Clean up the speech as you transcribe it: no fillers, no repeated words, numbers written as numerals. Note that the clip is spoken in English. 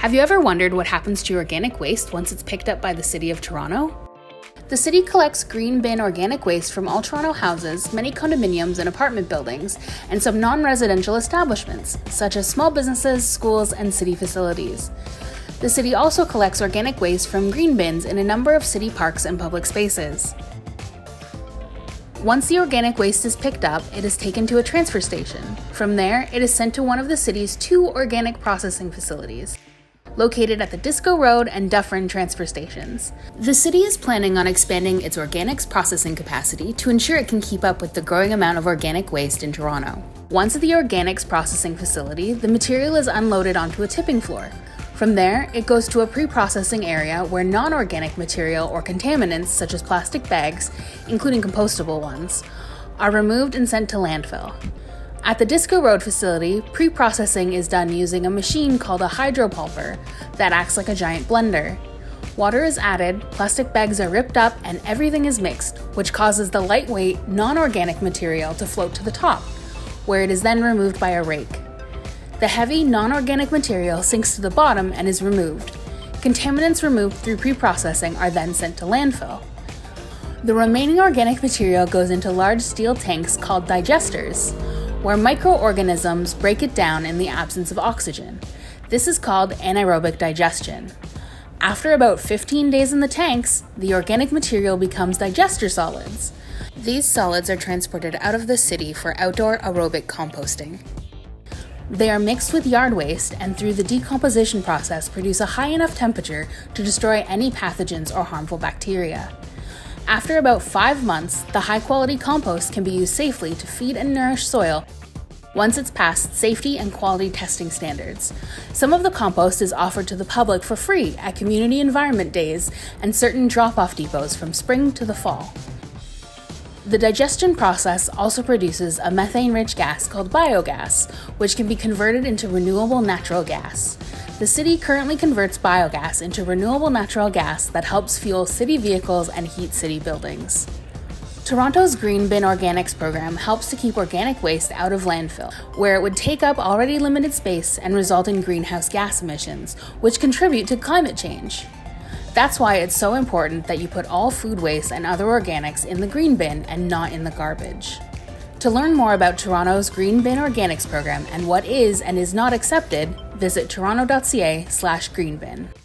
Have you ever wondered what happens to your organic waste once it's picked up by the City of Toronto? The city collects green bin organic waste from all Toronto houses, many condominiums and apartment buildings, and some non-residential establishments, such as small businesses, schools, and city facilities. The city also collects organic waste from green bins in a number of city parks and public spaces. Once the organic waste is picked up, it is taken to a transfer station. From there, it is sent to one of the city's 2 organic processing facilities, located at the Disco Road and Dufferin transfer stations. The city is planning on expanding its organics processing capacity to ensure it can keep up with the growing amount of organic waste in Toronto. Once at the organics processing facility, the material is unloaded onto a tipping floor. From there, it goes to a pre-processing area where non-organic material or contaminants such as plastic bags, including compostable ones, are removed and sent to landfill. At the Disco Road facility, pre-processing is done using a machine called a hydropulper that acts like a giant blender. Water is added, plastic bags are ripped up, and everything is mixed, which causes the lightweight, non-organic material to float to the top, where it is then removed by a rake. The heavy, non-organic material sinks to the bottom and is removed. Contaminants removed through pre-processing are then sent to landfill. The remaining organic material goes into large steel tanks called digesters, where microorganisms break it down in the absence of oxygen. This is called anaerobic digestion. After about 15 days in the tanks, the organic material becomes digester solids. These solids are transported out of the city for outdoor aerobic composting. They are mixed with yard waste and through the decomposition process produce a high enough temperature to destroy any pathogens or harmful bacteria. After about 5 months, the high-quality compost can be used safely to feed and nourish soil once it's passed safety and quality testing standards. Some of the compost is offered to the public for free at community environment days and certain drop-off depots from spring to the fall. The digestion process also produces a methane-rich gas called biogas, which can be converted into renewable natural gas. The city currently converts biogas into renewable natural gas that helps fuel city vehicles and heat city buildings. Toronto's Green Bin Organics program helps to keep organic waste out of landfill, where it would take up already limited space and result in greenhouse gas emissions, which contribute to climate change. That's why it's so important that you put all food waste and other organics in the green bin and not in the garbage. To learn more about Toronto's Green Bin Organics program and what is and is not accepted, visit toronto.ca/greenbin.